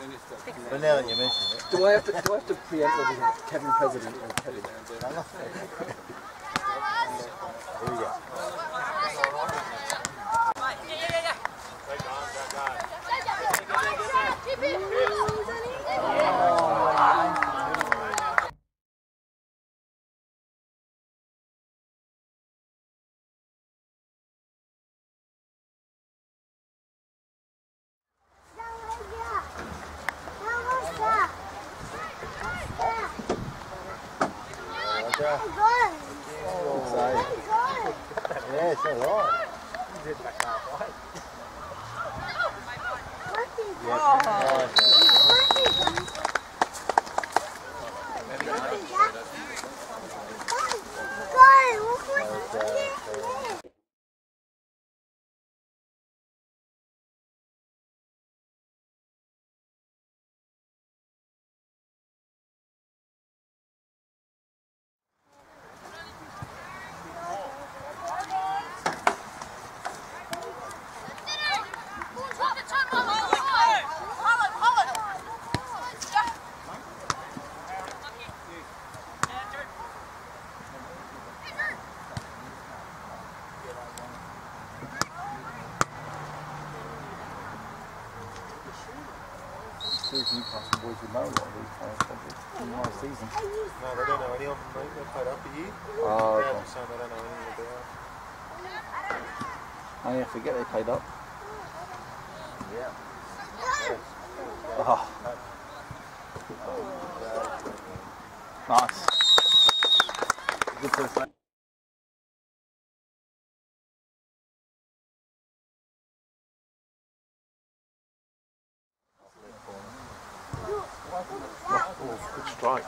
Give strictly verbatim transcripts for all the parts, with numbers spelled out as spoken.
But now that you mention it, Do I have to? Do I have to preempt everything? Kevin President or Kevin? Here we go. Yeah, it's all right. These Newcastle boys would know a lot of these players probably in last season. No, they don't know any of them, mate. They played up a year. Oh, okay. Yeah, so they don't know anything about. Oh yeah, forget they played up. Yeah. Oh. Nice. Good first play. Oh, good strike.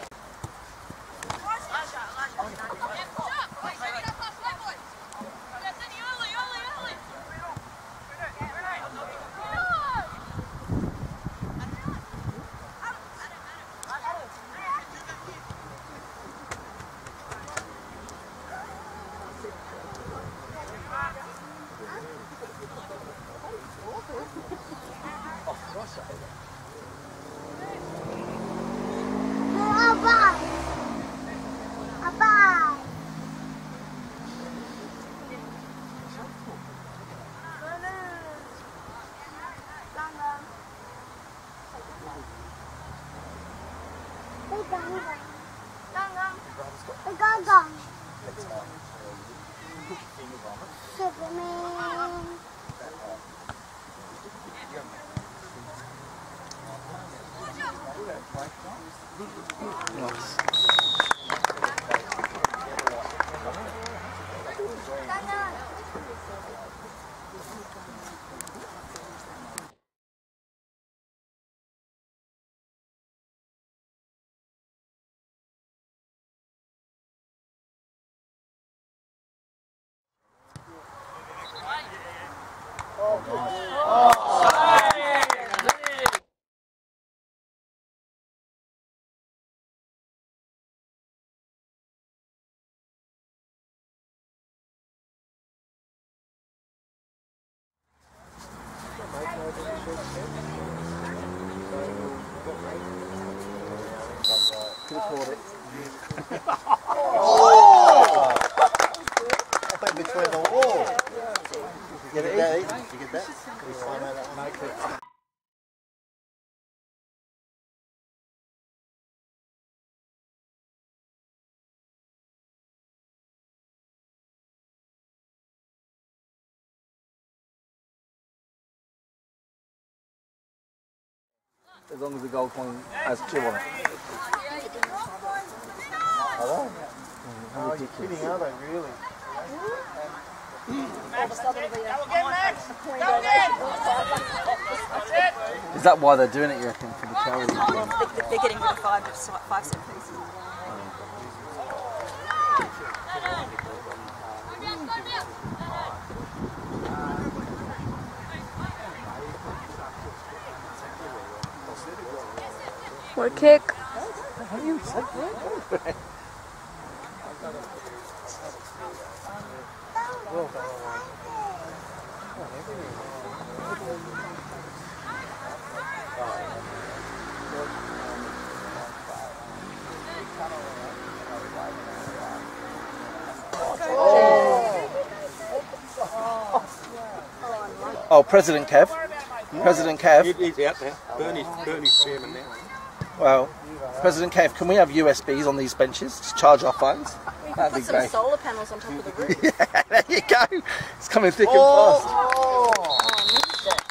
Could have caught it. Oh! I think between the wall. Get it that, in? Did you get that? Can we find out that one? As long as the goal coin has two on it. Oh, How oh, you're kidding, are they, really? Is that why they're doing it, you reckon, for the charity? Well, they- they're getting rid of five, five cent pieces. What kick? Oh, President Kev. President Kev. He, he's out there. Bernie's, Bernie's chairman now. Well, President Kev, can we have U S Bs on these benches to charge our phones? We That'd can be put some great. solar panels on top of the roof. Yeah, there you go. It's coming thick and Oh, fast. oh, Oh, I missed it.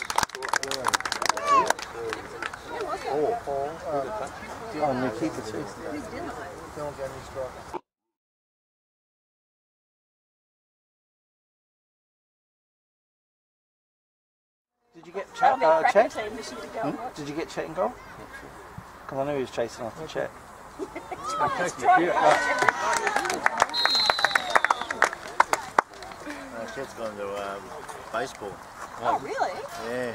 Oh, new keeper too. Dylan gave me a strike. Did you get That'll Chet? be a Uh, cracker Chet? team this year to go Hmm? and watch. Did you get Chet in goal? Because I knew he was chasing after Chet. No, Chet's gone to um, baseball. Oh, really? Yeah.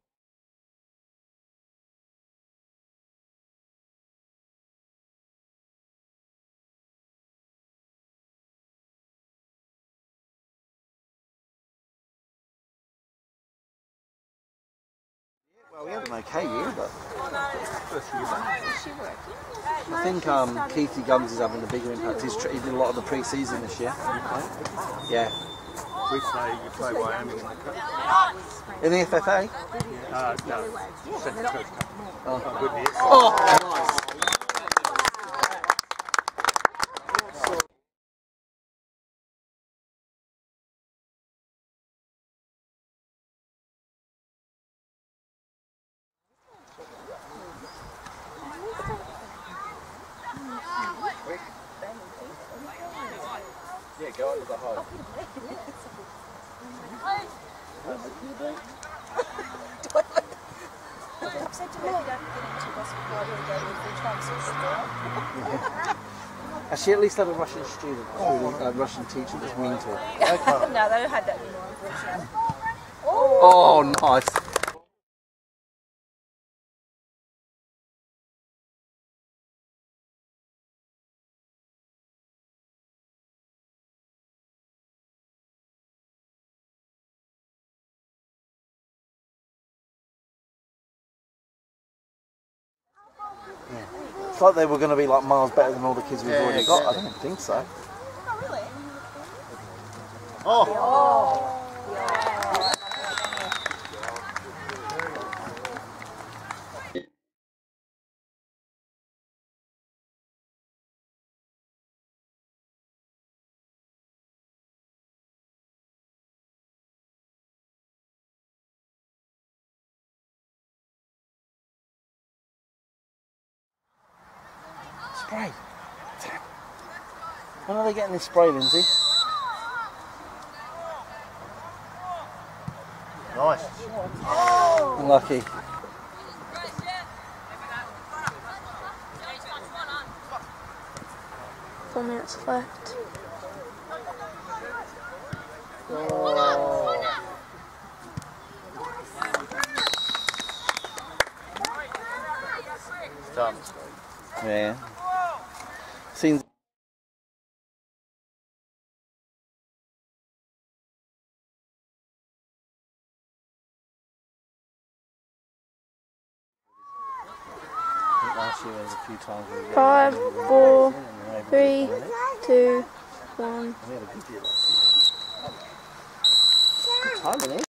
Well, we had an okay year, but Is she working? I think um, Keithy Gums is having a bigger impact. He's tr he did a lot of the pre-season this year. Yeah. We play, you play Wyoming in the cup. In the F F A? Uh, no, Central Coast Cup. Oh. Good year. Oh, nice. Yeah, go under the hole. I've said to her, if you don't get into basketball, you'll go to a full-time social. Actually, at least had a Russian student, a Russian teacher that's mean to her. No, they don't have that anymore, unfortunately. Oh, nice. Yeah. It's like they were going to be like miles better than all the kids we've Yeah, already exactly. got. I don't think so. Oh, really? Oh! Spray. When are they getting this spray, Lindsay? Nice. Unlucky. Four minutes left. Done. Yeah. Seems. Last year there was a few times where we got Five, really, really four, good and we were able to three, win it. two, one. And we had a good year last year. Good timing, eh?